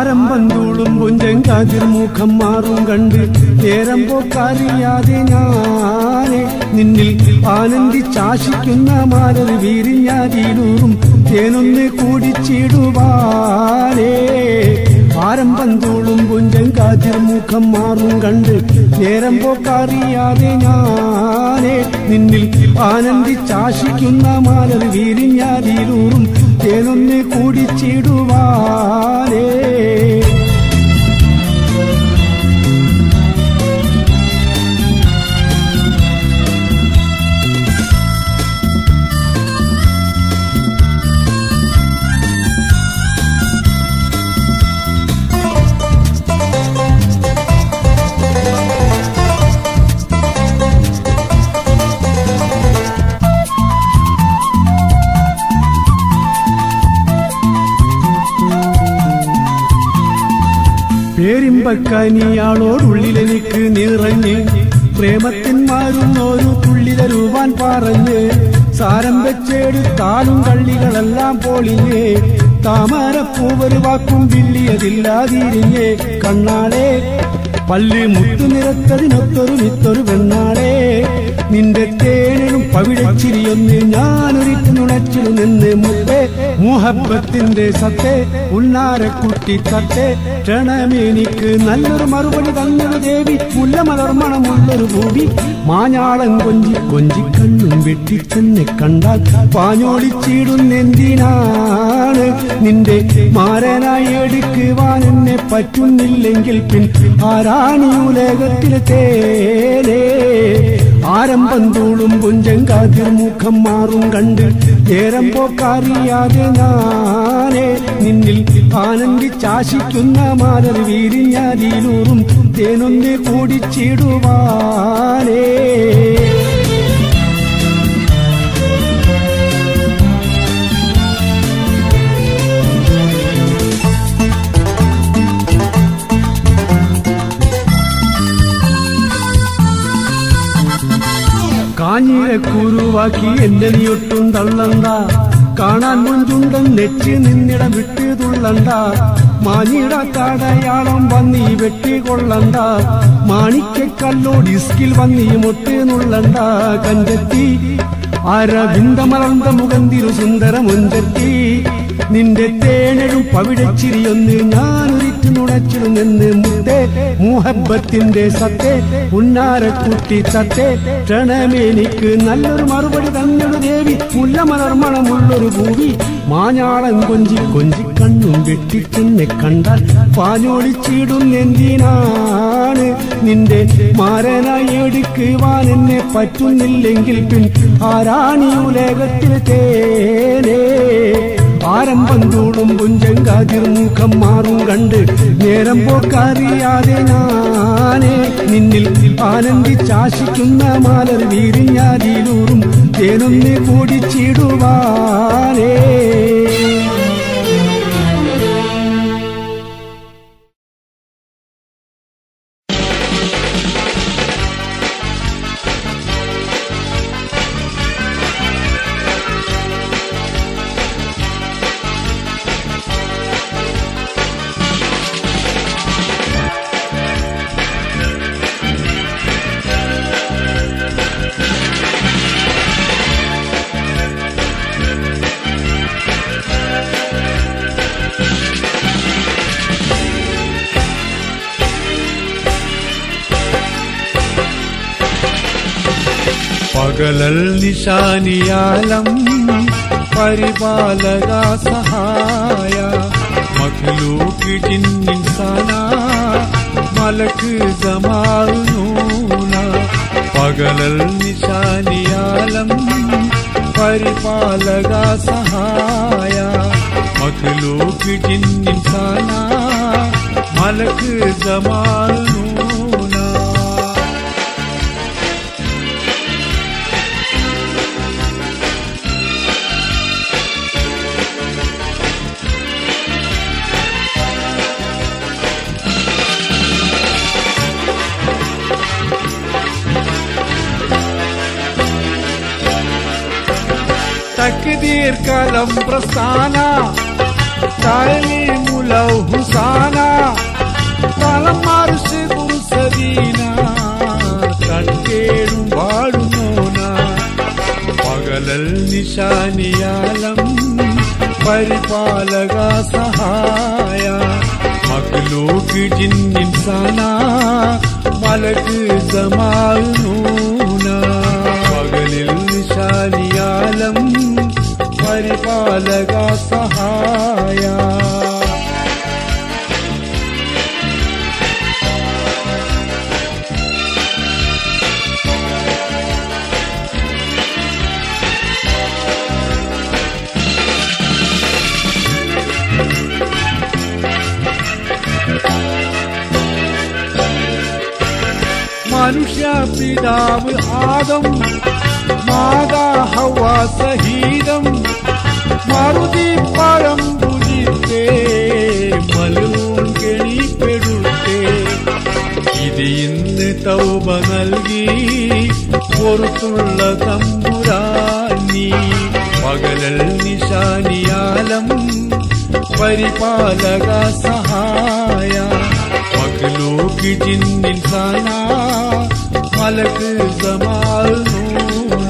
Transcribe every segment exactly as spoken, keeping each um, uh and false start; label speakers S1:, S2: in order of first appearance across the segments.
S1: ആരംഭം തൂളുമ്പും ചെങ്കാതിർമുഖം മാറും കണ്ട് നേരം പോക്കറിയാതെ ഞാനെ നിന്നിൽ ആനന്ദിച്ചാശിക്കുന്ന മാലർ വീരിഞ്ഞാതിലൂറും തേനൊന്ന് കൂടിച്ചിടുവാനേ ആരംഭം തൂളുമ്പും ചെങ്കാതിർമുഖം മാറും കണ്ട് നേരം പോക്കറിയാതെ ഞാനെ നിന്നിൽ ആനന്ദിച്ചാശിക്കുന്ന മാലർ വീരിഞ്ഞാതിലൂറും തേനൊന്ന് കൂടിച്ചിടുവാനേ പേരിമ്പക്കനിയാളോടുള്ളിലെനിക്ക് നിറഞ്ഞ് പ്രേമത്തിന്മാരുന്നൊരു തുള്ളിലരുവാൻ പറഞ്ഞ് സാരം വെച്ചെടുത്താലും കള്ളികളെല്ലാം പൊളിഞ്ഞ് താമരപ്പൂവൊരു വാക്കും വില്ലിയതില്ലാതിരിഞ്ഞ് കണ്ണാളെ പല്ല് മുത്തു നിറത്തതിനൊത്തൊരു മിത്തൊരു പെണ്ണാളെ നിന്റെ തേനും പവിഴച്ചിരിയൊന്ന് ഞാനൊരിട്ട് നുണച്ചിൽ നിന്ന് മുത്തേ മുഹബത്തിന്റെ സത്തേ ഉണ്ണാരക്കുട്ടി തത്തേ ക്ഷണമെനിക്ക് നല്ലൊരു മറുപടി തന്നൊരു ദേവി മുല്ലമലർമണമുള്ളൊരു ഭൂമി മാഞ്ഞാളം കൊഞ്ചി കൊഞ്ചി കണ്ണും വെട്ടിച്ചെന്നെ കണ്ടാൽ പാഞ്ഞോളിച്ചിടുന്നെന്തിനാണ് നിന്റെ മാരനായി എടുക്കുവാൻ എന്നെ പറ്റുന്നില്ലെങ്കിൽ പിൻ ആരാണിയുലകത്തിലെ തേനേ ആരംഭം തൂളുമ്പും ചെങ്കാതിർമുഖം മാറും കണ്ട് നേരം പോക്കറിയാതെ ഞാനേ നിന്നിൽ ആനന്ദിച്ചാശിക്കുന്ന മാലർ വീരിഞ്ഞാതിലൂറും തേനൊന്ന് കൂടിച്ചിടുവാനേ കാഞ്ഞിരക്കുരുവാക്കി എന്റെ നീയൊട്ടും തള്ളണ്ട കാണാൻ മുഞ്ചുണ്ടൻ നെച്ച് നിന്നിടം വിട്ട് തുള്ളണ്ട മാഞ്ഞിട തടയാളം വന്നീ വെട്ടിക്കൊള്ളണ്ട മാണിക്കല്ലോ ഡിസ്കിൽ വന്നീ മൊട്ട് നുള്ളണ്ട കഞ്ചെത്തി അരവിന്ദമലർന്ന മുഖന്തിരു സുന്ദര മുഞ്ചെത്തി നിന്റെ തേനഴും പവിഴച്ചിരിയൊന്ന് ഞാനൊരിറ്റ് നുണച്ചിടുന്നെന്ന് മുത്തേ മുഹബത്തിന്റെ സത്തേ ഉണ്ണാരക്കുട്ടി തത്തേ ക്ഷണമെനിക്ക് നല്ലൊരു മറുപടി തന്നൊരു ദേവി മുല്ലമലർമണമുള്ളൊരു ഭൂമി മാഞ്ഞാളം കൊഞ്ചി കൊഞ്ചി കണ്ണും വെട്ടിച്ചെന്നെ കണ്ടാൽ പാഞ്ഞോളിച്ചിടുന്നെന്തിനാണ് നിന്റെ മാരനായി എടുക്കുവാൻ എന്നെ പറ്റുന്നില്ലെങ്കിൽ പിൻ ആരാണിയുലകത്തിൽ തേനേ ആരംഭം തൂളുമ്പും ചെങ്കാതിർമുഖം മാറും കണ്ട് നേരം പോക്കറിയാതെ ഞാനേ നിന്നിൽ ആനന്ദിച്ചാശിക്കുന്ന മാലർ വീരിഞ്ഞാതിലൂറും തേനൊന്ന് കൂടിച്ചിടുവാനേ പകലൽ നിശാനിയാലം പരിപാലക സഹായ മഖ്ലൂഖ് ജിന്നിൻസാന മലക്ക് ജമാലുന പകലൽ നിശാനിയാലം പരിപാലക സഹായ മഖ്ലൂഖ് ജിന്നിൻസാന മലക്ക് ജമാലുന तकदीर कलम प्रस्ताना तालीमुल ഹുസാന തളം മറിച്ച് കുറുസദീന തട്ടേടും വാടുന്നോന പകലൽ നിശാനിയാലം പരിപാലക സഹായ മഖ്ലൂഖ് ജിൻ ഇൻസാന മലക്ക് ജമാഅൂന പകലിൽ നിശാനിയാലം പരിപാലക സഹായ മനുഷ്യ പിതാവ് ആദം മാതാ ഹവ്വ സഹീദം മറുതി പഴം ഭുജിത്തേ മലൂൺ കെണിപ്പെടുത്തേ ഇത് ഇന്ന് തൗബ നൽകി പുറത്തുള്ള തമ്പുരാനി പകലൽ നിശാനിയാലം പരിപാലക സഹായ മഖ്ലൂഖ് ജിൻ ഇൻസാന മലക്ക് ജമാഅൂന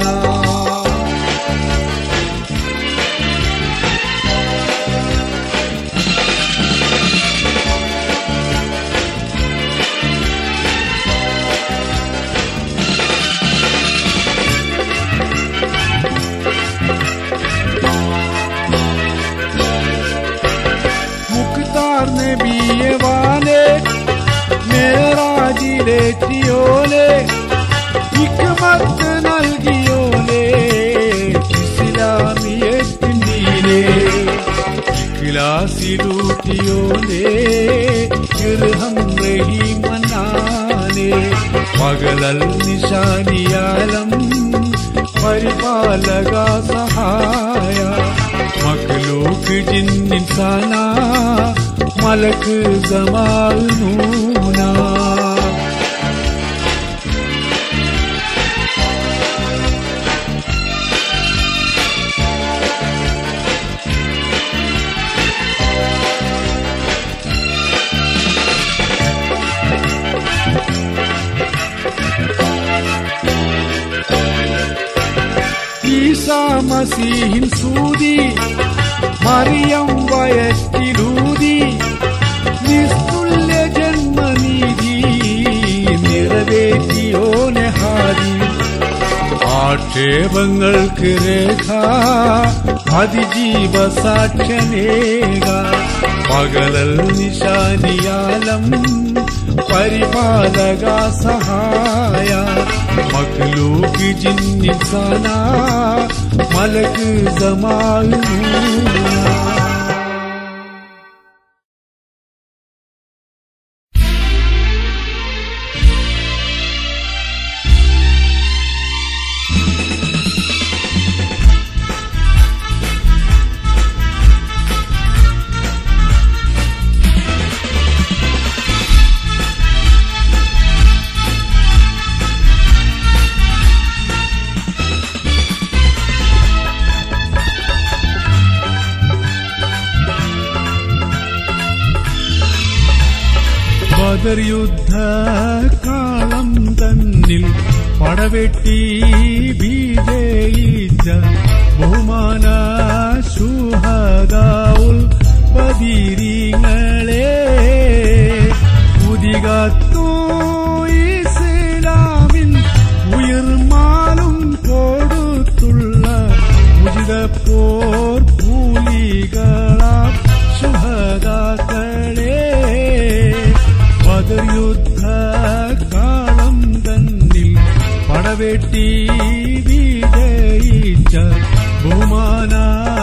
S1: മുഖ്താർ നബിയെ വാലെ മേറാജിലേറ്റിയോലെ ഹിക്മത്ത് നൽകിയോലെ ഇസ്ലാമിയത്തിൻ്റെ ഇഖ്ലാസിലൂട്ടിയോലെ ഇർഹം റഹീമനാനെ പകലൽ നിശാനിയാലം പരിപാലക സഹായ മഖ്ലൂഖ് ജിൻ ഇൻസാന മലക്ക് ജമാഅൂന ഈസാ മസീഹിൻ സൂതി മറിയം വയറ്റിലൂതി നിസ്തുല്യ ജന്മനിധി നിറവേറ്റിയോനെ ഹാരി ആക്ഷേപങ്ങൾക്ക് രേഖ അതിജീവ സാക്ഷ്യനേക പകലൽ നിശാനിയാലം പരിപാലക സഹായ മഖ്ലൂഖ് ജിൻ ഇൻസാന മലക്ക് ജമാഅൂന ബദർ യുദ്ധകാളം തന്നിൽ പടവെട്ടി വിജയിച്ച ബഹുമാന ശുഹദാഉൽ ബദരീങ്ങളെ ഉദികത്തു ഇസ്ലാമിൻ ഉയർമാലും കൊടുത്തുള്ള ഉജിതപ്പോർ കൂലികളാ ശുഹദാക്കളെ ബദർ യുദ്ധകാളം തന്നിൽ പടവെട്ടി വിജയിച്ച ബഹുമാന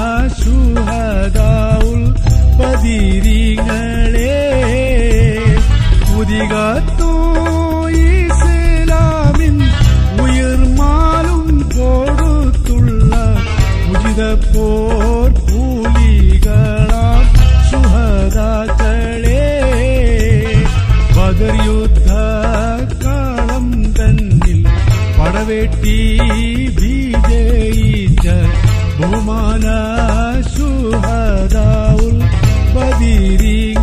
S1: ശുഹദാഉൽ ബദരീങ്ങളെ ഉദികത്തു ഇസ്ലാമിൻ ഉയർമാലും കൊടുത്തുള്ള ഉജിതപ്പോർ കൂലികളാം ശുഹദാക്കളെ ബദർ യുദ്ധകാളം തന്നിൽ പടവെട്ടി വിജയിച്ച ബഹുമാന ശുഹദാഉൽ ബദരീങ്ങളെ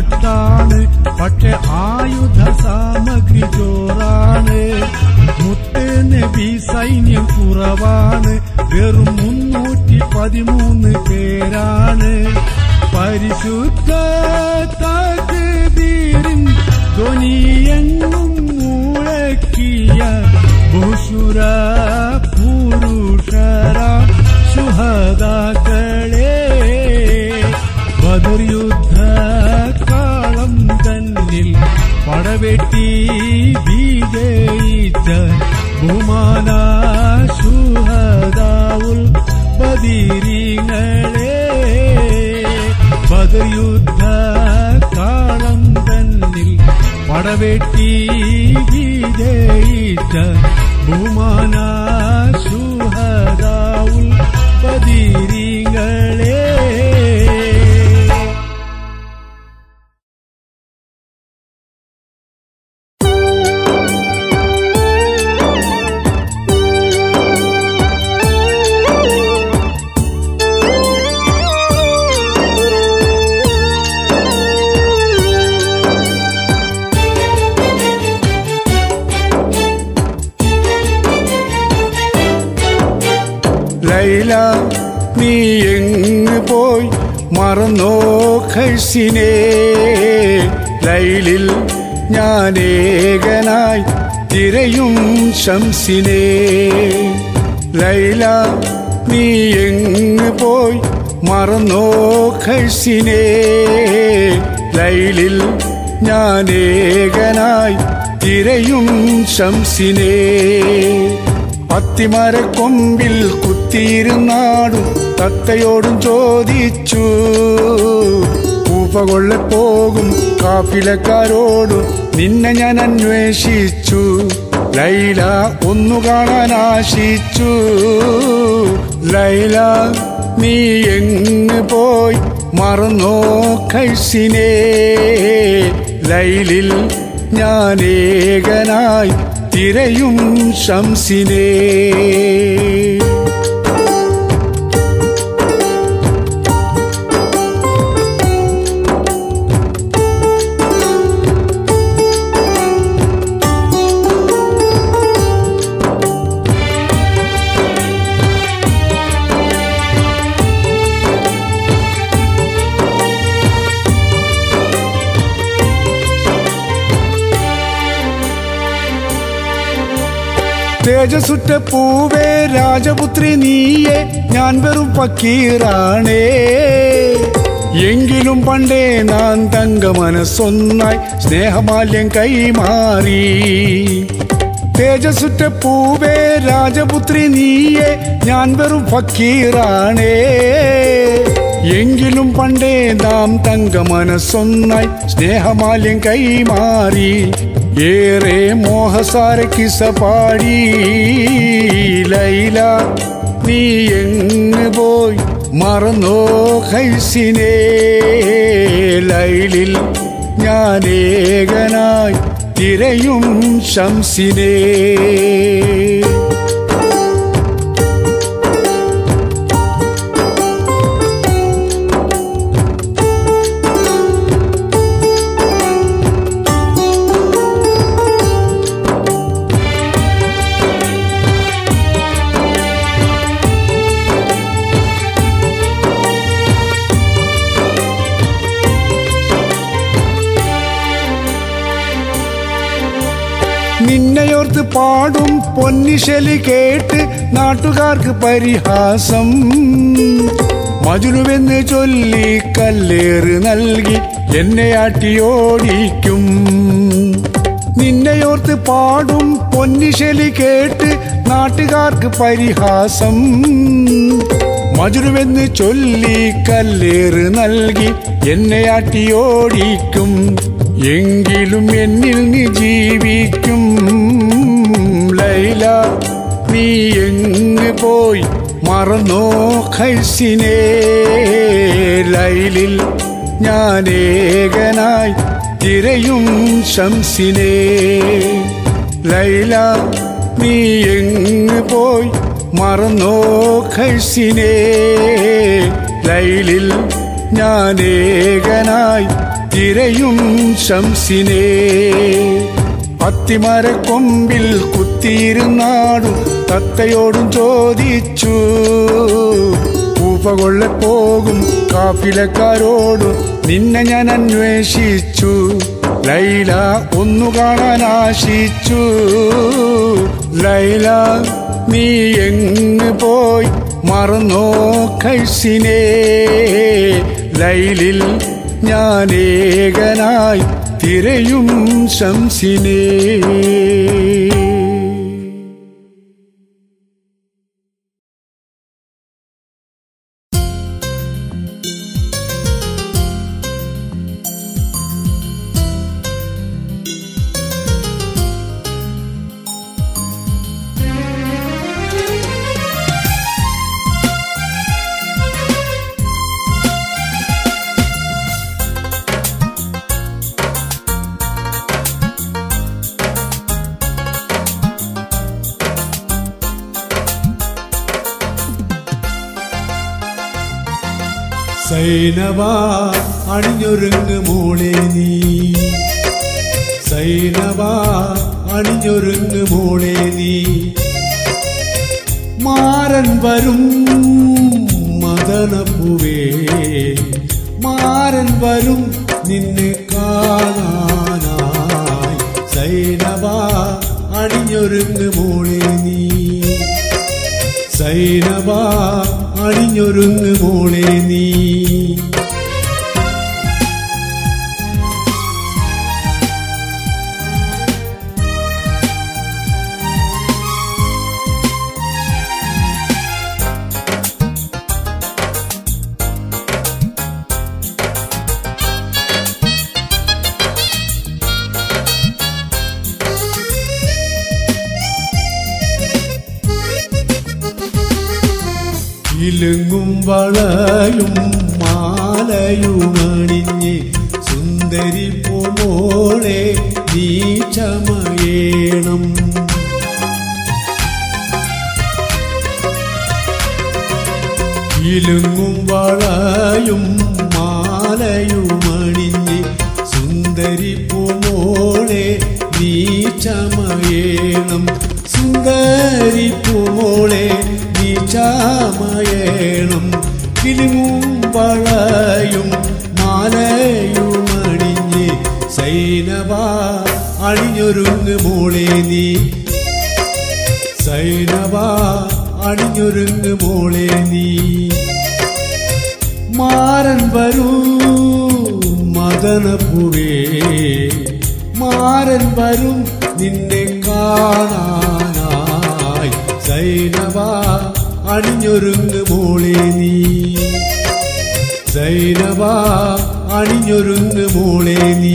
S1: മട്ടാണ്, പക്ഷെ ആയുധ സാമഗ്രി ചോറാണ്. മുത്ത് നബി സൈന്യം കുറവാണ്, വെറും മുന്നൂറ്റി പതിമൂന്ന് പേരാണ്. പരിശുദ്ധ തക്ബീറിൻ ധ്വനിയെങ്ങും മുഴക്കിയ ബഹുശൂര പുരുഷരാ ശുഹദാക്കളെ, ബദർ യുദ്ധ കാളം തന്നിൽ പടവെട്ടി വിജയിച്ച ബഹുമാന ശുഹദാഉൽ ബദരീങ്ങളെ, ബദർ യുദ്ധ കാളം തന്നിൽ പടവെട്ടി വിജയിച്ച ബഹുമാന ശുഹദാഉൽ ബദരീങ്ങളെ. ലൈല നീ എങ്ങ് പോയി മറന്നോ ഖൈസിനെ, ലൈലിൽ ഞാനേകനായി തിരയും ശംസിനെ. ലൈല നീ എങ്ങ് പോയി മറന്നോ ഖൈസിനെ, ലൈലിൽ ഞാനേകനായി തിരയും ശംസിനെ. അത്തിമരക്കൊമ്പിൽ കുത്തിയിരുന്നാടും തത്തയോടും ചോദിച്ചു, പൂപ്പകൊള്ള പോകും കാഫിലക്കാരോടും നിന്നെ ഞാൻ അന്വേഷിച്ചു. ലൈല ഒന്നു കാണാൻ ആശിച്ചു. ലൈല നീ എങ്ങ് പോയി മറന്നോ ഖൈസിനെ, ലൈലിൽ ഞാനേകനായി തിരയും ശംസിനെ. തേജസുറ്റ പൂവേ രാജപുത്രി നീയെ, ഞാൻ വെറും ഫക്കീറാണേ. എങ്കിലും പണ്ടേ നാൻ തങ്ക മനസ്സൊന്നായി സ്നേഹമാല്യം കൈമാറി. തേജസുറ്റ പൂവേ രാജപുത്രി നീയെ, ഞാൻ വെറും ഫക്കീറാണേ. എങ്കിലും പണ്ടേ നാം തങ്ക മനസ്സൊന്നായി സ്നേഹമാല്യം കൈമാറി. ഏറെ മോഹസാര കിസ പാടി. ലൈല നീ എങ്ങ് പോയി മറന്നോ ഖൈസിനെ, ലൈലിൽ ഞാനേകനായി തിരയും ശംസിനെ. നിന്നെയോർത്ത് പാടും പൊന്നിശലി കേട്ട് നാട്ടുകാർക്ക് പരിഹാസം. മജ്നുവെന്ന് ചൊല്ലി കല്ലേറ് നൽകി എന്നെ ആട്ടിയോടിക്കും. നിന്നെയോർത്ത് പാടും പൊന്നിശലി കേട്ട് നാട്ടുകാർക്ക് പരിഹാസം. മജ്നുവെന്ന് ചൊല്ലി കല്ലേറ് നൽകി എന്നെ ആട്ടിയോടിക്കും. എങ്കിലും എന്നിൽ നീ ജീവിക്കും. ലൈല നീ എങ്ങ് പോയി മറന്നോ ഖൈസിനെ, ലൈലിൽ ഞാനേകനായി തിരയും ശംസിനെ. ലൈല നീ എങ്ങ് പോയി മറന്നോ ഖൈസിനെ, ലൈലിൽ ഞാനേകനായി തിരയും ശംസിനെ. അത്തിമരക്കൊമ്പിൽ കുത്തിയിരുന്നാടും തത്തയോടും ചോദിച്ചു, പൂപ്പകൊള്ള പോകും കാഫിലക്കാരോടും നിന്നെ ഞാൻ അന്വേഷിച്ചു. ലൈല ഒന്നു കാണാൻ ആശിച്ചു. ലൈല നീ എങ്ങ് പോയി മറന്നോ കൈസിനെ. ലൈലിൽ ഞാൻ ഏകനായി തിരയും ശംസിനെ.
S2: സൈനവ അണിഞ്ഞൊരുങ്ങ് മോളെ നീ. സൈനവ അണിഞ്ഞൊരുങ്ങ് മോളെ നീ. മാരൻ വരും മദനപ്പൂവേ, മാരൻ വരും നിന്നെ കാണാനായി. സൈനവ അണിഞ്ഞൊരുങ്ങ് മോളെ നീ. സൈനവ അണിഞ്ഞൊരുങ്ങ് മോളെ നീ. ഇലുങ്ങും വളയും മാലയുമണിഞ്ഞ് സുന്ദരി പൂമോളെ നീ ചമയേണം. ഇലുങ്ങും വളയും മാലയുമണിഞ്ഞ് സുന്ദരി പൂമോളെ നീ ചമയേണം. സുന്ദരി പൂമോളെ നീ ചമയേണം. കിലുങ്ങും വളയും മാലയുമണിഞ്ഞ് സൈനവ അണിഞ്ഞൊരുങ്ങ് മോളെ നീ. സൈനവ അണിഞ്ഞൊരുങ്ങ് മോളെ നീ. മാരൻ വരൂ മദനപ്പൂവേ, മാരൻ വരും നിന്നെ കാണാനായി. സൈനവ അണിഞ്ഞൊരുങ്ങ് മോളെ നീ. സൈനവ അണിഞ്ഞൊരുങ്ങ് മോളെ നീ.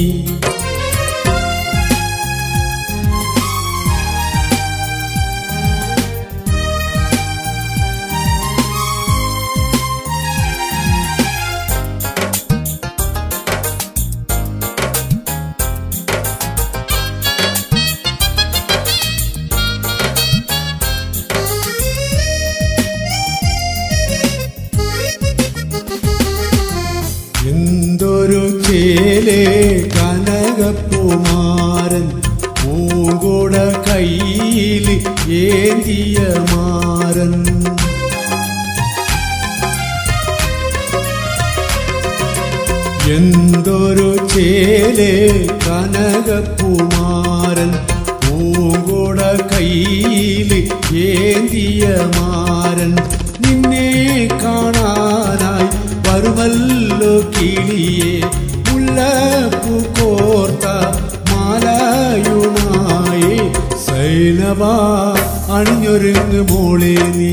S2: എന്തൊരു ചേലേ കനകപ്പൂമാരൻ പൂങ്കോട കയ്യിൽ ഏന്തിയ മാരൻ. എന്തൊരു ചേലേ കനകപ്പൂമാരൻ പൂങ്കോട കയ്യിൽ ഏന്തിയ മാരൻ. നിന്നെ കാണാനായി വരുമല്ലോ കിളിയെ, മുല്ലപ്പൂ കോർത്ത മാലയുമായി. സൈനവ അണിഞ്ഞൊരുങ്ങ് മോളെ നീ.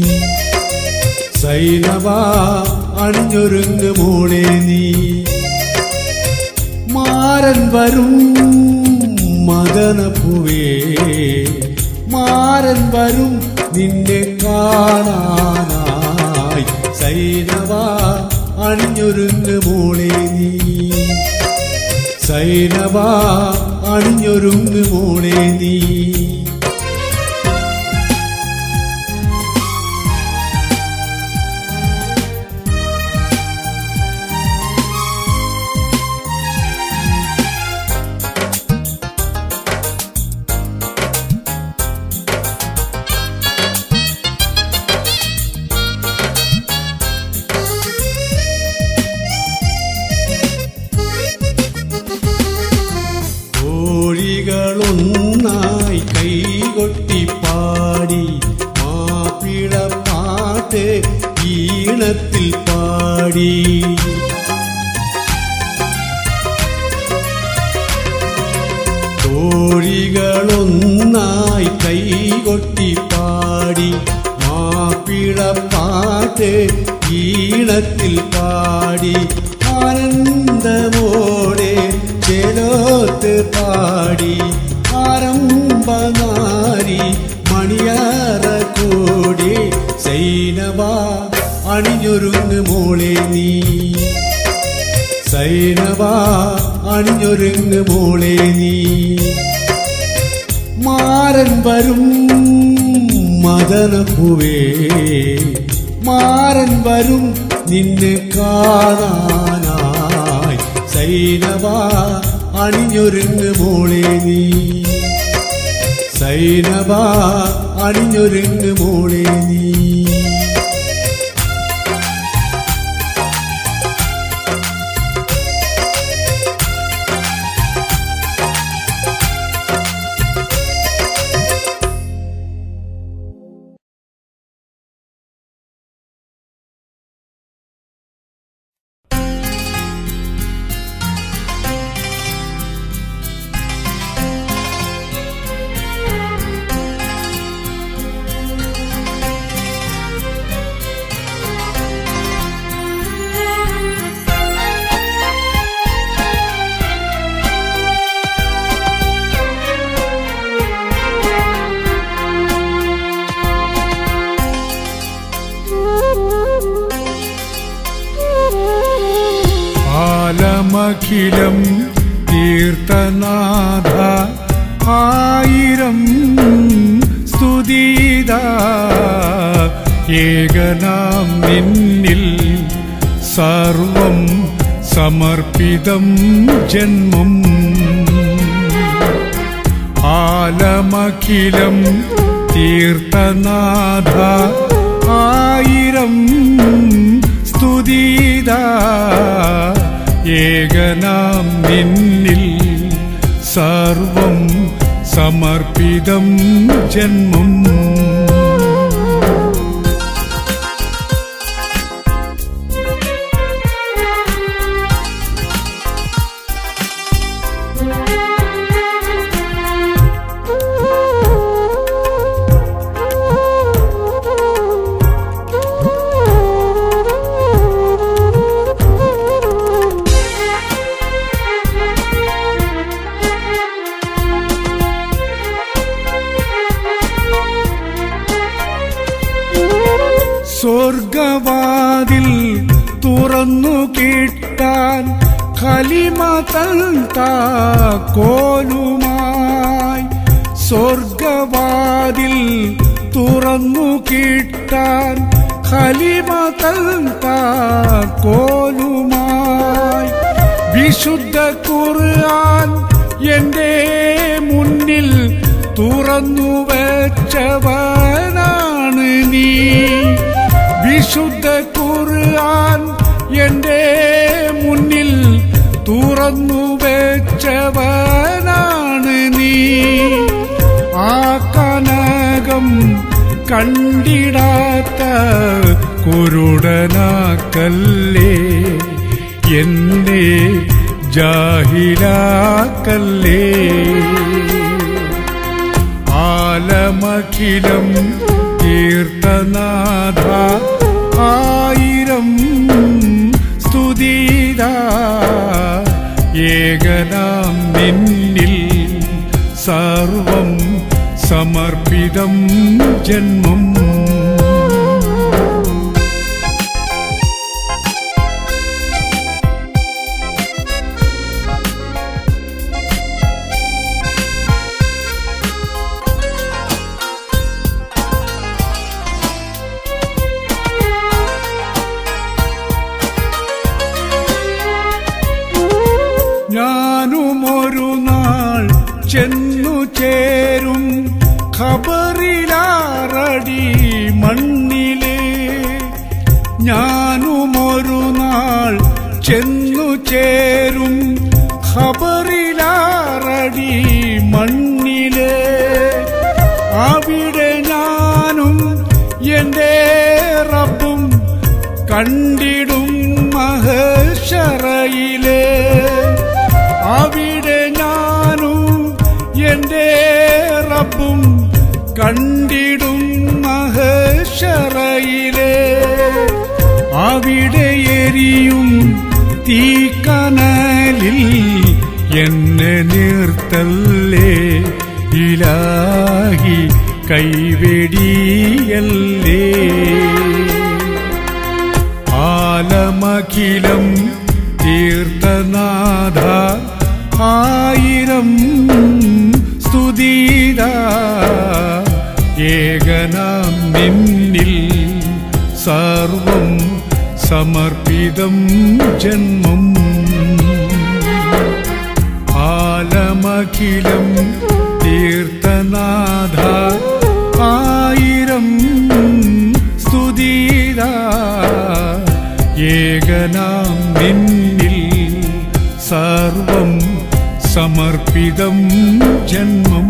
S2: സൈനവ അണിഞ്ഞൊരുങ്ങ് മോളെ നീ. മാരൻ വരും മദനപ്പൂവേ, മാരൻ വരും നിന്നെ കാണാനായി. സൈനവ അണിഞ്ഞൊരുങ്ങ് മോളെ നീ. സൈനവ അണിഞ്ഞൊരുങ്ങ് മോളെ നീ. പാട്ട് ഈണത്തിൽ പാടി. തോഴികളൊന്നായി കൈകൊട്ടി പാടി മാപ്പിളപ്പാട്ട് ഈണത്തിൽ പാടി. ആനന്ദമോടെ ചേലോത്ത് പാടി ആരംഭനാരി മണിയാറ കൂടി. സൈനവ അണിഞ്ഞൊരുങ്ങ് മോളെ നീ, സൈനവ അണിഞ്ഞൊരുങ്ങ് മോളെ നീ. മാരൻ വരും മദനപ്പൂവേ, മാരൻ വരും നിന്നെ കാണാനായി. സൈനവ അണിഞ്ഞൊരുങ്ങ് മോളെ നീ, സൈനവ അണിഞ്ഞൊരുങ്ങ് മോളെ നീ.
S1: ആലമഖിലം തീർത്ഥനാഥ ആയിരം സ്തുതിദാ. ഏകനാം നിന്നിൽ സർവം സമർപ്പിതം ജന്മം. ആലമഖിലം തീർത്ഥനാഥ ആയിരം സ്തുതിദാ. ഏകനാം നിന്നിൽ സർവം സമർപ്പിതം ജന്മം. സ്വർഗവാതിൽ തുറന്നു കിട്ടാൻ ഖലിമ തൻ താക്കോലുമായി. സ്വർഗവാതിൽ തുറന്നു കിട്ടാൻ ഖലിമ തൻ താക്കോലുമായി. വിശുദ്ധ ഖുർആൻ എന്റെ മുന്നിൽ തുറന്നു വെച്ചവനാണ് നീ. വിശുദ്ധ ഖുർആൻ എന്റെ മുന്നിൽ തുറന്നു വെച്ചവനാണ് നീ. ആ കനകം കണ്ടിടാത്ത കുരുടനാക്കല്ലേ, എന്നെ ജാഹിലാക്കല്ലേ. ആലമഖിലം തീർത്ഥനാഥ ആയിരം സ്തുതിദാ. ഏകനാം നിന്നിൽ സർവം സമർപ്പിതം ജന്മം. ഞാനുമൊരു നാൾ ചെന്നു ചേരും ഖബറിലാറടി മണ്ണിലെ. ഞാനുമൊരു നാൾ ചെന്നു ചേരും ഖബറിലാറടി മണ്ണിലെ. അവിടെ ഞാനും എൻ്റെ റബ്ബ് കണ്ടിടും മഹശറയിലെ അവിടെ ഞാനും എന്റെ റബ്ബും കണ്ടിടും മഹശറയിലെ അവിടെ എരിയും തീക്കനലിൽ എന്നെ നിർത്തല്ലേ ഇലാഹി കൈവെടിയല്ലേ ആലമഖിലം തീർത്ഥനാഥ ആയിരം സ്തുതിത ഏകനാം നിന്നിൽ സർവം സമർപ്പിതം ജന്മം ആലമഖിലം തീർത്ഥനാഥ ആയിരം സ്തുതിത ഏകനാം നിന്നിൽ സർവം സമർപ്പിതം ജന്മം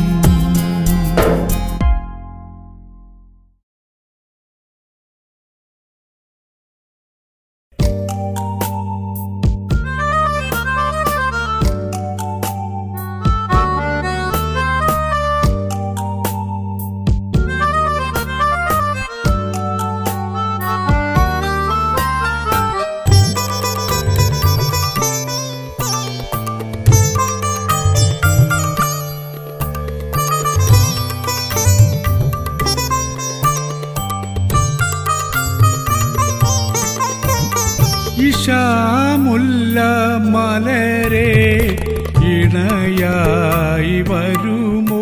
S1: ഇശാമുല്ല മലരെ ഇണയായി വരുമോ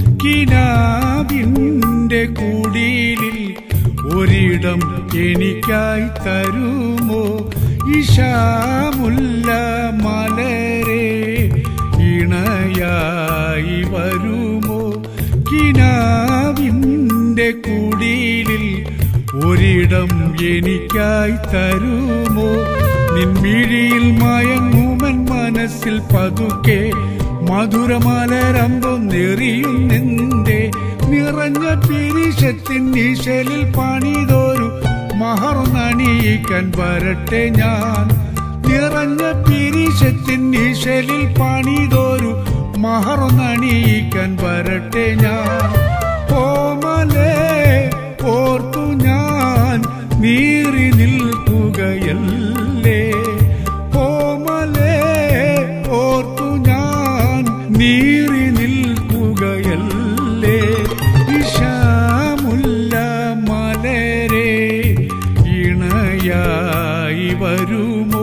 S1: കിനാവിന്റെ കുടിലിൽ ഒരിടം എനിക്കായി തരുമോ ഇശാമുല്ല മലരെ ഇണയായി വരുമോ കിനാവിന്റെ കുടിലിൽ ഒരിടം എനിക്കായി തരുമോ നിൻമിഴിയിൽ മയങ്ങുമൻ മനസ്സിൽ പതുക്കെ മധുരമലരമ്പം നെറിയുന്നെന്റെ നിറഞ്ഞ പിരിശത്തിൻ നിശലിൽ പണിതൊരു മഹർന്നണിയിക്കാൻ വരട്ടെ ഞാൻ നിറഞ്ഞ പിരിശത്തിൻ നിശലിൽ പണിതൊരു മഹർന്നണിയിക്കാൻ വരട്ടെ ഞാൻ കോമലേ ഓർത്തു ഞാൻ നീറി നിൽക്കുകയല്ലേ കോമലേ ഓർത്തു ഞാൻ നീറി നിൽക്കുകയല്ലേ ഇശാമുല്ല മലരെ ഇണയായി വരുമോ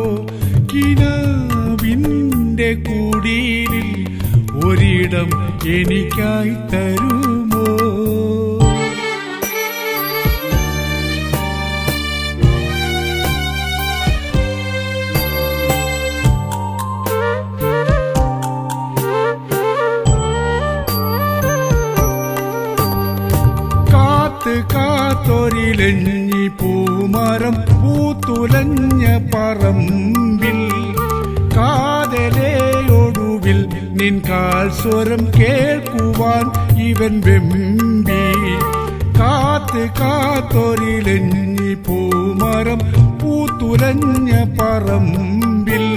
S1: കിനാവിന്റെ കുടിലിൽ ഒരിടം എനിക്കായി തരുമോ കാത്തൊരിലഞ്ഞി പൂമരം പൂത്തുലഞ്ഞ പറമ്പിൽ കാതലയൊടുവിൽ നിൻ കാൽ സ്വരം കേൾക്കുവാൻ ഇവൻ വെമ്പി കാത്ത് കാത്തൊരിലഞ്ഞി പൂമരം പൂത്തുലഞ്ഞ പറമ്പിൽ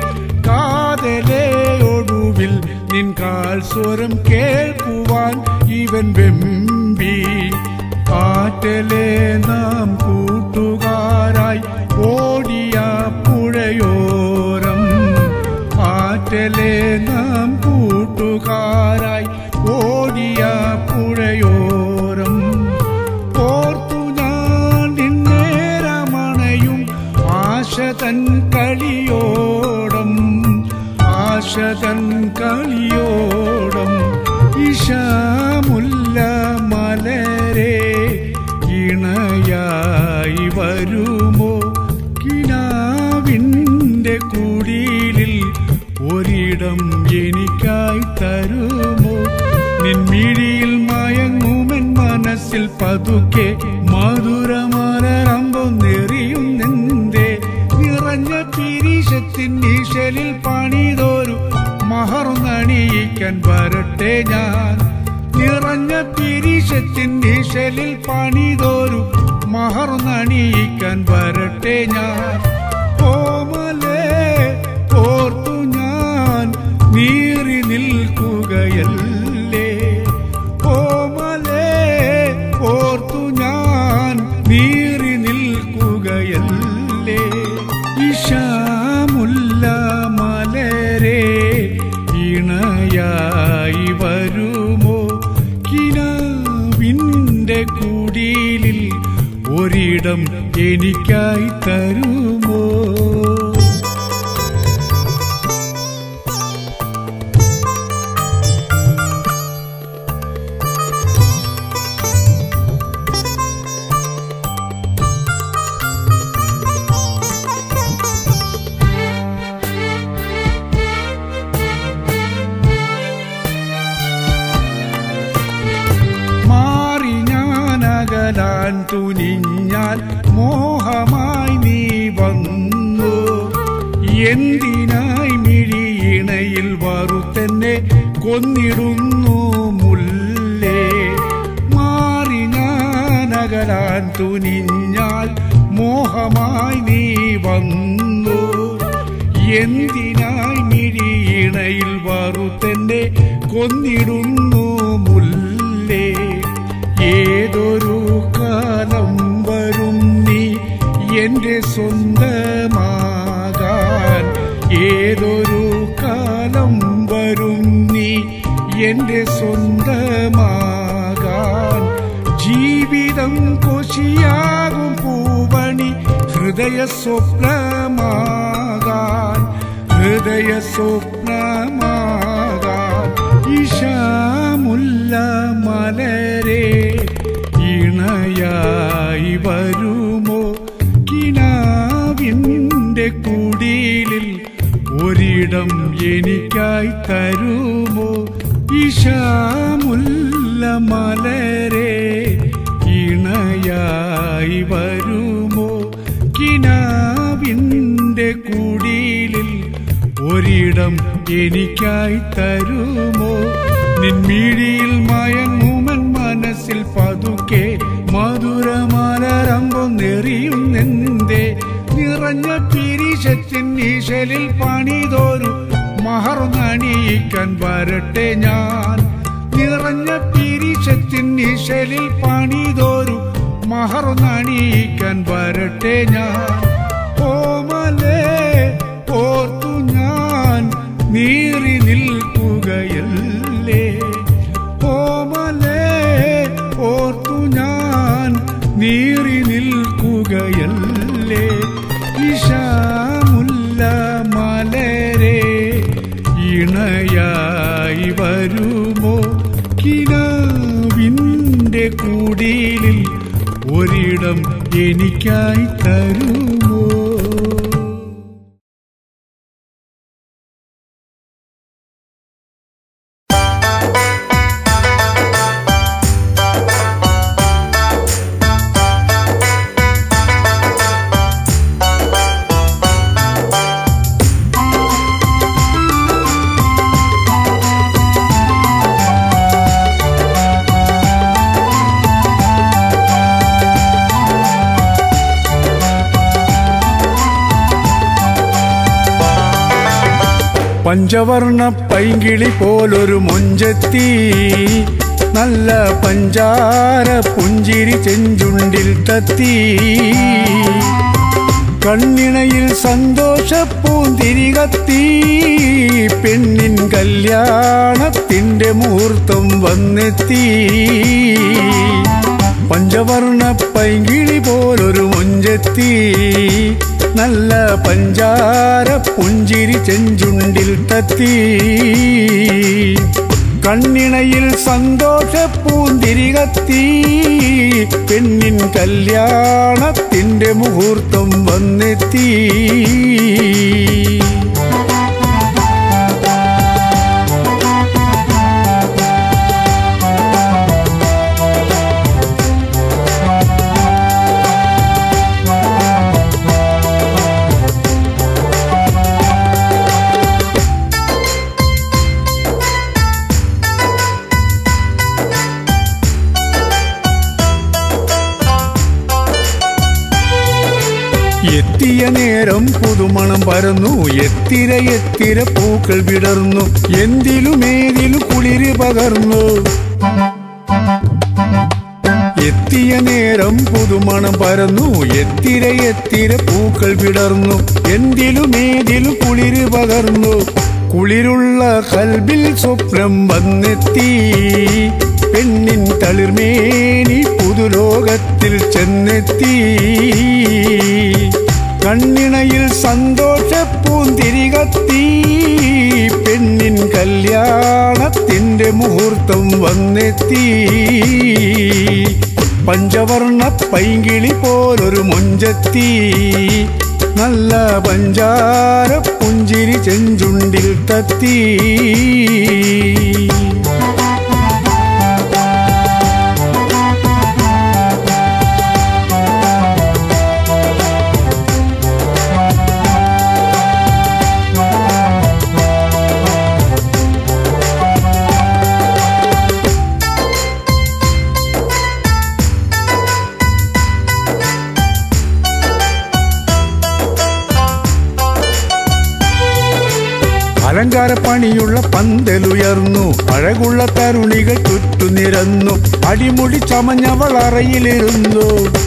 S1: കാതലയൊടുവിൽ നിൻ കാൽ സ്വരം കേൾക്കുവാൻ ഇവൻ വെമ്പി കാറ്റലെ നാം കൂട്ടുകാരായി ഓടിയ പുഴയോരം കാറ്റലെ നാം കൂട്ടുകാരായി ഓടിയ പുഴയോരം ഓർത്തു ഞാൻ നിന്നേരമണയും ആശതൻ കളിയോടം ആശതൻ കളിയോടം ഇശാമുല്ല മലരെ ഇണയായി വരുമോ കിനാവിന്റെ കുടിലിൽ ഒരിടം എനിക്കായി തരുമോ നിൻമിഴിയിൽ മയങ്ങുമൻ മനസ്സിൽ പതുക്കെ മധുരമലരമ്പം നെറിയുന്നെന്തേ നിറഞ്ഞ പിരിശത്തിൻ നിശലിൽ പണിതൊരു മഹർന്നണിയിക്കാൻ വരട്ടെ ഞാൻ നിറഞ്ഞ പിരിശത്തിൻ നിശലിൽ പണിതൊരു മഹർന്നണിയിക്കാൻ വരട്ടെ ഞാൻ. ഓമലേ ഓർത്തു ഞാൻ നീറി നിൽക്കുകയല്ലേ, ഓമലേ ഓർത്തു ഞാൻ നീറി നിൽക്കുകയല്ലേ. ഇഷാമുല്ല മലരെ ഇണയായി വരുമോ, കിനാവിന്റെ കുടിലിൽ ഒരിടം എനിക്കായി തരുമോ. ാൻ തുനിഞ്ഞാൽ മോഹമായി നീ വന്നു, എന്തിനായി മിഴിയിണയിൽ വറുത്തെന്നെ കൊന്നിടുന്നു മുല്ലേ. മാറി ഞാനകലാൻ തുനിഞ്ഞാൽ മോഹമായി നീ വന്നു, എന്തിനായി മിഴിയിണയിൽ വറുത്തെന്നെ കൊന്നിടുന്നു മുല്ലേ. ഏതൊരു കാലം വരും നീ എന്റെ സ്വന്തമാകാൻ, ഏതൊരു കാലം വരും നീ എന്റെ സ്വന്തമാകാൻ. ജീവിതം കൊശിയാകും പൂവണി ഹൃദയ സ്വപ്നമാകാൻ, ഹൃദയ സ്വപ്നമാകാൻ. ഇഷാമുല്ല മലരെ ഇണയായി വരുമോ, കിനാവിന്റെ കുടിലിൽ ഒരിടം എനിക്കായി തരുമോ. ഇഷാമുല്ല മലരെ ഇണയായി വരുമോ, കിനാവിന്റെ കുടിലിൽ ഒരിടം എനിക്കായി തരുമോ. നിൻമിഴിയിൽ മയങ്ങുമൻ മനസ്സിൽ പതുക്കെ മധുരമലരമ്പം നെറിയുന്നെന്തേ. നിറഞ്ഞ പിരിശത്തിൻ ഈശലിൽ പണിതോരു മഹർന്നണിയിക്കാൻ വരട്ടെ ഞാൻ. നിറഞ്ഞ പിരിശത്തിൻ ഈശലിൽ പണിതോരു മഹർന്നണിയിക്കാൻ വരട്ടെ ഞാൻ. ഓമലേ ഓർത്തു ഞാൻ നീറി നിൽക്കുകയല്ലേ, ഓമലേ ഓർത്തു ഞാൻ നീറി നിൽക്കുകയല്ലേ. ഇഷാമുല്ല മലരെ ഇണയായി വരുമോ, കിനാവിന്റെ കുടിലിൽ ഒരിടം എനിക്കായി തരുമോ. പഞ്ചവർണ്ണ പൈങ്കിളി പോലൊരു മൊഞ്ചത്തി, നല്ല പഞ്ചാര പുഞ്ചിരി ചെഞ്ചുണ്ടിൽ തത്തി. കണ്ണിണയിൽ സന്തോഷപ്പൂന്തിരി കത്തി, പെണ്ണിൻ കല്യാണത്തിന്റെ മുഹൂർത്തം വന്നെത്തി. പഞ്ചവർണ്ണ പൈങ്കിളി പോലൊരു മൊഞ്ചത്തി, നല്ല പഞ്ചാര പുഞ്ചിരി ചെഞ്ചുണ്ടിൽ തത്തി. കണ്ണിണയിൽ സന്തോഷപ്പൂന്തിരി കത്തി, പെണ്ണിൻ കല്യാണത്തിന്റെ മുഹൂർത്തം വന്നെത്തി. എത്തിയ നേരം പുതുമണം പരന്നു, എത്തിര എത്തിര പൂക്കൾ വിടർന്നു, എന്തിലും ഏതിലും കുളിര് പകർന്നു. എത്തിയ നേരം പുതുമണം പരന്നു, എത്തിര എത്തിര പൂക്കൾ വിടർന്നു, എന്തിലും ഏതിലും കുളിര് പകർന്നു. കുളിരുള്ള കൽബിൽ സ്വപ്നം വന്നെത്തി, പെണ്ണിൻ തളിർമേനി പുതുലോകത്തിൽ ചെന്നെത്തി. കണ്ണിണയിൽ സന്തോഷപ്പൂന്തിരികത്തി, പെണ്ണിൻ കല്യാണത്തിന്റെ മുഹൂർത്തം വന്നെത്തി. പഞ്ചവർണ്ണ പൈങ്കിളി പോലൊരു മൊഞ്ചത്തി, നല്ല പഞ്ചാര പുഞ്ചിരി ചെഞ്ചുണ്ടിൽ തത്തി. അലങ്കാരപ്പണിയുള്ള പന്തലുയർന്നു, അഴകുള്ള തരുണികൾ ചുറ്റുനിരന്നു, അടിമുടി ചമഞ്ഞവൾ അറയിലിരുന്നു.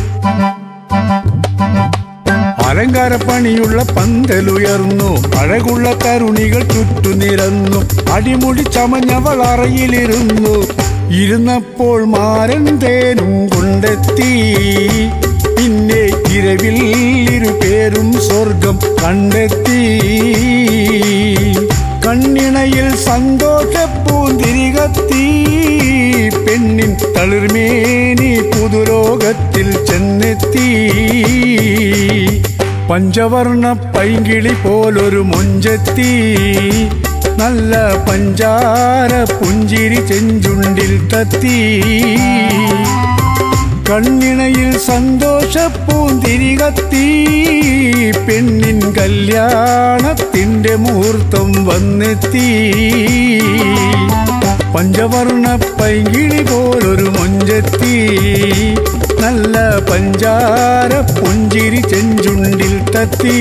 S1: അലങ്കാരപ്പണിയുള്ള പന്തലുയർന്നു, അഴകുള്ള തരുണികൾ ചുറ്റുനിരന്നു, അടിമുടി ചമഞ്ഞവൾ അറയിലിരുന്നു. ഇരുന്നപ്പോൾ മാരൻ തേനും കൊണ്ടെത്തി, പിന്നെ ഇരവിൽ ഇരുപേരും സ്വർഗം കണ്ടെത്തി. കണ്ണിണയിൽ സന്തോഷപ്പൂന്തിരികത്തി, പെണ്ണിൻ തളിർമേനി പുതുലോകത്തിൽ ചെന്നെത്തി. പഞ്ചവർണ്ണ പൈങ്കിളി പോലൊരു മൊഞ്ചത്തി, നല്ല പഞ്ചാര പുഞ്ചിരി ചെഞ്ചുണ്ടിൽ തത്തി. കണ്ണിണയിൽ സന്തോഷപ്പൂന്തിരികത്തി, പെണ്ണിൻ കല്യാണത്തിന്റെ മുഹൂർത്തം വന്നെത്തി. പഞ്ചവർണ്ണ പൈങ്കിളി പോലൊരു മൊഞ്ചത്തി, നല്ല പഞ്ചാര പുഞ്ചിരി ചെഞ്ചുണ്ടിൽ തത്തി.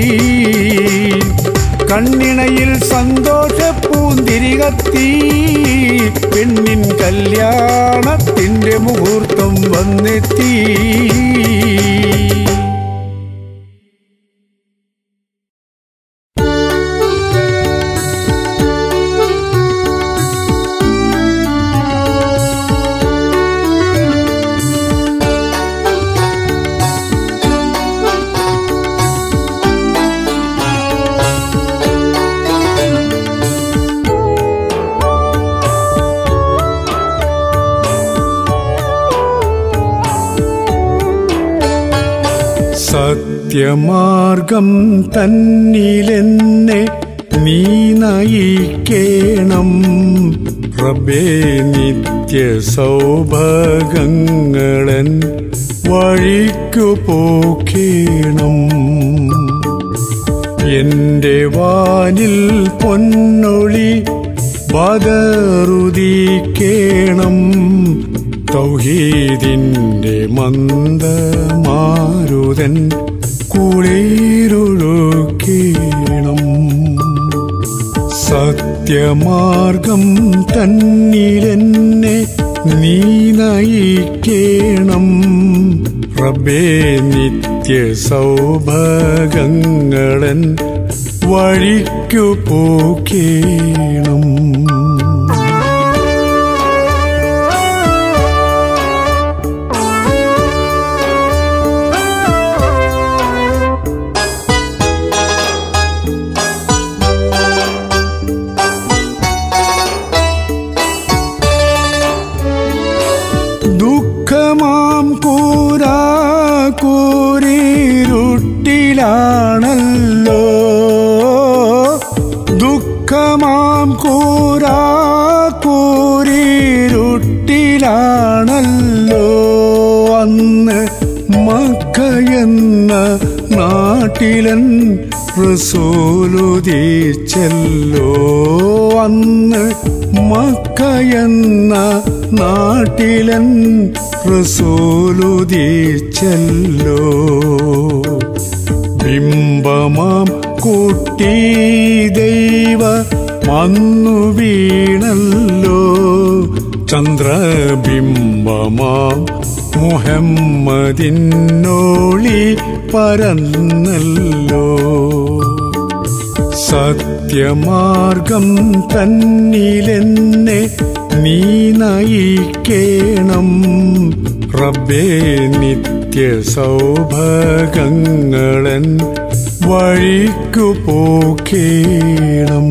S1: കണ്ണിണയിൽ സന്തോഷപ്പൂന്തിരികത്തി, പെണ്ണിൻ കല്യാണത്തിന്റെ മുഹൂർത്തം വന്നെത്തി. സത്യമാർഗം തന്നിലെന്നെ നീ നയിക്കേണം റബ്ബേ, നിത്യ സൗഭാഗ്യങ്ങളൻ വഴിക്കു പോക്കേണം. എന്റെ വാനിൽ പൊന്നൊളി ബദറുദിക്കേണം, തൗഹീദിന്റെ മന്ദമാരുതൻ കുളിരൊഴുക്കേണം. സത്യമാർഗം തന്നിലെന്നെ നീ നയിക്കേണം റബ്ബേ, നിത്യ സൗഭാഗ്യങ്ങളൻ വഴിക്കു പോക്കേണം. ദുഃഖമാം കൂരാ കൂരിരുട്ടിലാണല്ലോ, ദുഃഖമാം കൂരാ കൂരിരുട്ടിലാണല്ലോ, അന്ന് മക്കയെന്ന നാട്ടിലൻ റസൂലുദിച്ചല്ലോ, അന്ന് മക്കയെന്ന നാട്ടിലൻ റസൂലുദിച്ചല്ലോ. കുട്ടി ദൈവ വന്നു വീണല്ലോ ചന്ദ്രബിംബമാം മുഹമ്മദിന്നോളി പരന്നല്ലോ സത്യമാർഗം തന്നിലെന്നെ നീ നയിക്കേണം റബ്ബേ നിത്യ സൗഭാഗ്യങ്ങളൻ വഴിക്കു പോക്കേണം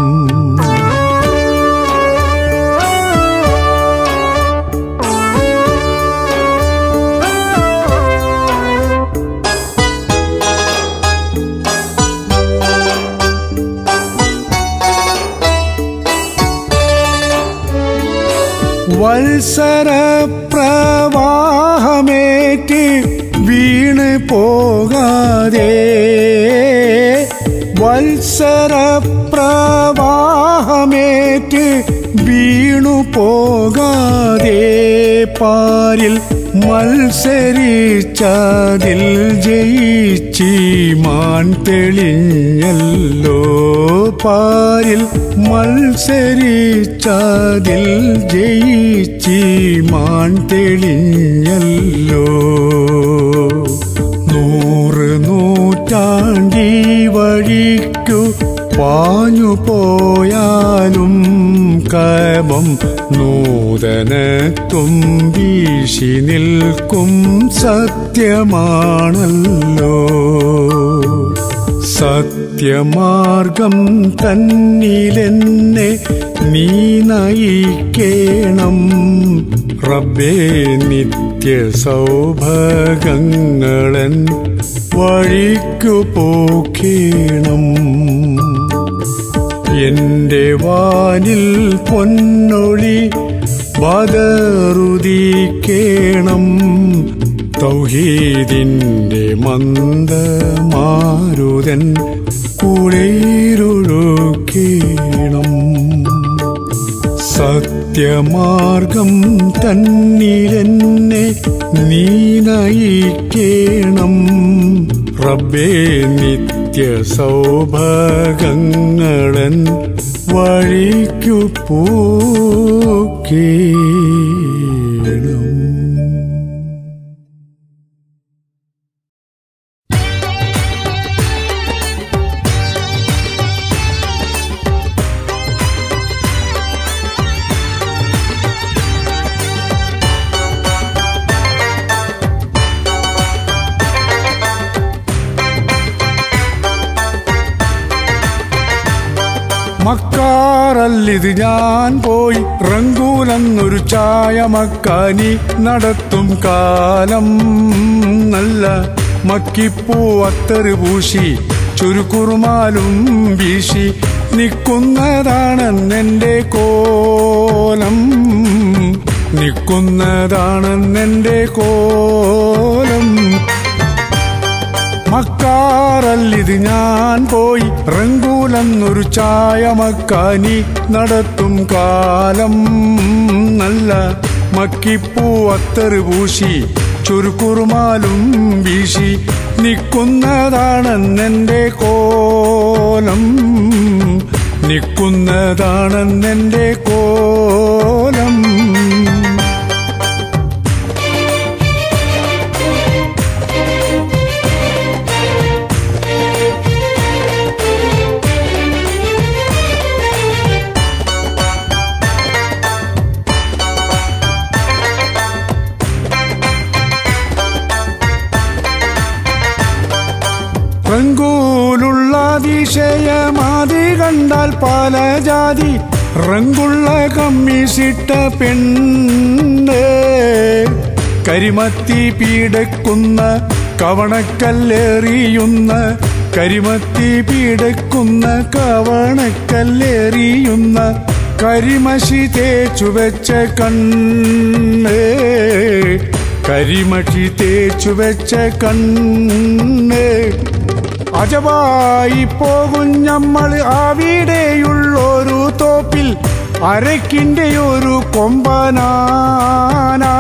S1: വത്സര പ്രവാഹമേറ്റ് വീണ് പോകാതെ വത്സര പ്രവാഹമേറ്റ് വീണു പോകാതെ പാരിൽ മത്സരിച്ചതിൽ ജയിച്ചീമാൻ തെളിഞ്ഞല്ലോ പാരിൽ മത്സരിച്ചതിൽ ജയിച്ചീമാൻ തെളിഞ്ഞല്ലോ നൂറ് നൂറ്റാണ്ടി വഴിക്കു പാഞ്ഞു പോയാലും കബം നൂതനത്വം വീശി നിൽക്കും സത്യമാണല്ലോ സത്യമാർഗം തന്നിലെന്നെ നീ നയിക്കേണം റബ്ബേ നിത്യ സൗഭാഗ്യങ്ങളൻ വഴിക്കു പോക്കേണം എന്റെ വാനിൽ പൊന്നൊളി ബദറുദിക്കേണം തൗഹീദിന്റെ മന്ദമാരുതൻ കുളിരുഴുക്കേണം സത്യമാർഗം തന്നിലെന്നെ നീ നയിക്കേണം റബ്ബേ നിത്യ സൗഭാഗ്യങ്ങളൻ വഴിക്കു പോക്കേണം മക്കാറല്ലിത് ഞാൻ പോയി റങ്കൂലെന്നൊരു ചായ മക്കാനി നടത്തും കാലം നല്ല മക്കിപ്പൂ അത്തറ് പൂശി ചുരുക്കുറുമാലും വീശി നിൽക്കുന്നതാണെന്നെന്റെ കോലം നിൽക്കുന്നതാണെന്നെന്റെ കോലം മക്കാറല്ലിത് ഞാൻ പോയി റങ്കൂലെന്നൊരു ചായ മക്കാനി നടത്തും കാലം നല്ല മക്കിപ്പൂ അത്തറ് പൂശി ചുരുക്കുറുമാലും വീശി നിൽക്കുന്നതാണെന്നെന്റെ കോലം നിൽക്കുന്നതാണെന്നെന്റെ കോലം റങ്കൂലുള്ള അതിശയമാതി കണ്ടാൽ പല ജാതി റങ്കുള്ള കമ്മീസിട്ട പെണ്ണ് കരിമത്തി പീഡക്കുന്ന കവണക്കല്ലെറിയുന്ന കരിമത്തി പീഡക്കുന്ന കവണക്കല്ലെറിയുന്ന കരിമഷി തേച്ചു വെച്ച കണ്ണ് കരിമഷി തേച്ചു വെച്ച കണ്ണ് അജവായി പോകും നമ്മൾ അവിടെയുള്ളൊരു തോപ്പിൽ അരക്കിന്റെ ഒരു കൊമ്പനാന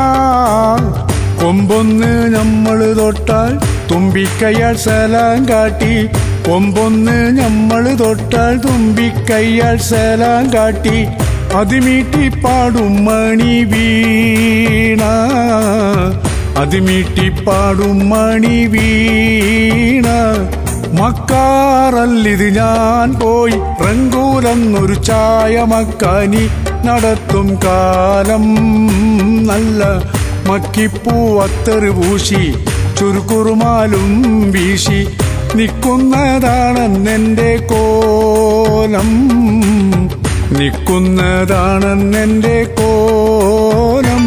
S1: കൊമ്പൊന്ന് നമ്മൾ തൊട്ടാൽ തുമ്പിക്കയാൾ സലാം കാട്ടി കൊമ്പൊന്ന് ഞമ്മള് തൊട്ടാൽ തുമ്പിക്കയ്യാൽ സലാം കാട്ടി അതിമീട്ടി പാടും മണി വീണ അതിമീട്ടി പാടും മണി വീണ മക്കാറല്ലിത് ഞാൻ പോയി റങ്കൂലെന്നൊരു ചായ മക്കാനി നടത്തും കാലം നല്ല മക്കിപ്പൂ അത്തറ് പൂശി ചുരുക്കുറുമാലും വീശി നിൽക്കുന്നതാണെന്നെന്റെ കോലം നിൽക്കുന്നതാണെന്നെന്റെ കോലം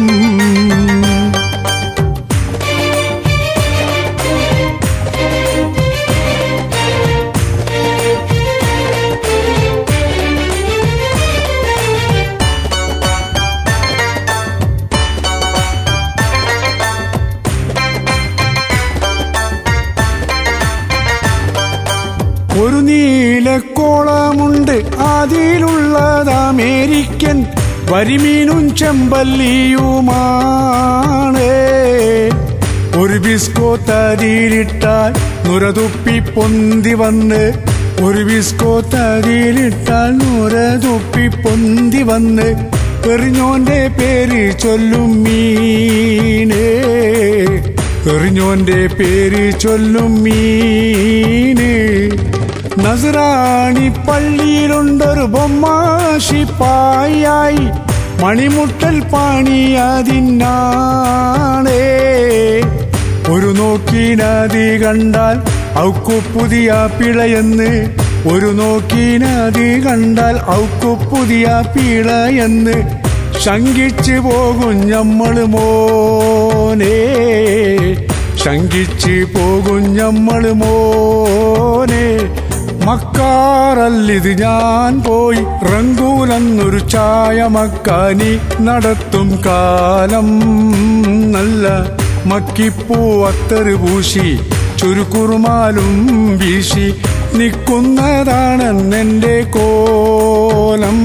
S1: ഒരു നീലക്കോളമുണ്ട് അതിലുള്ളത് അമേരിക്കൻ വരിമീനും ചെമ്പല്ലിയുമാണ് ഒരു ബിസ്കോത്ത് അതിലിട്ടാൽ നുരതുപ്പി പൊന്തി വന്ന് ഒരു ബിസ്കോത്ത് അതിലിട്ടാൽ നുരതുപ്പി പൊന്തി വന്ന് എറിഞ്ഞോന്റെ പേര് ചൊല്ലും മീനേ എറിഞ്ഞോന്റെ പേര് ചൊല്ലും മീന് നസ്രാണി പള്ളിയിലുണ്ടൊരു ബൊമ്മാശിപ്പായി മണിമുട്ടൽ പാണിയതിന്നാണേ ഒരു നോക്കിനതി കണ്ടാൽ ഔക്കു പുതിയ പിളയെന്ന് ഒരു നോക്കിനതി കണ്ടാൽ ഔക്കു പുതിയ പിളയെന്ന് ശങ്കിച്ചു പോകും ഞമ്മള് മോനെ ശങ്കിച്ചു പോകും ഞമ്മള് മോനെ മക്കാറല്ലിത് ഞാൻ പോയി റങ്കൂലെന്നൊരു ചായ മക്കാനി നടത്തും കാലം നല്ല മക്കിപ്പൂ അത്തറ് പൂശി ചുരുക്കുറുമാലും വീശി നിൽക്കുന്നതാണെന്നെന്റെ കോലം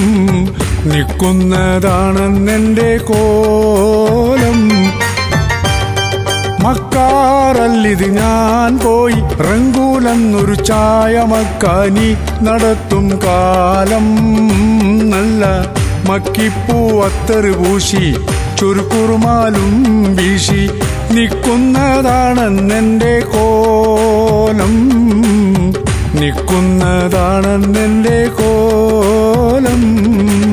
S1: നിൽക്കുന്നതാണെന്നെന്റെ കോലം മക്കാറല്ലിത് ഞാൻ പോയി റങ്കൂലെന്നൊരു ചായ മക്കാനി നടത്തും കാലം നല്ല മക്കിപ്പൂ അത്തറ് പൂശി ചുരുക്കുറുമാലും വീശി നിൽക്കുന്നതാണെന്നെന്റെ കോലം നിൽക്കുന്നതാണെന്നെന്റെ കോലം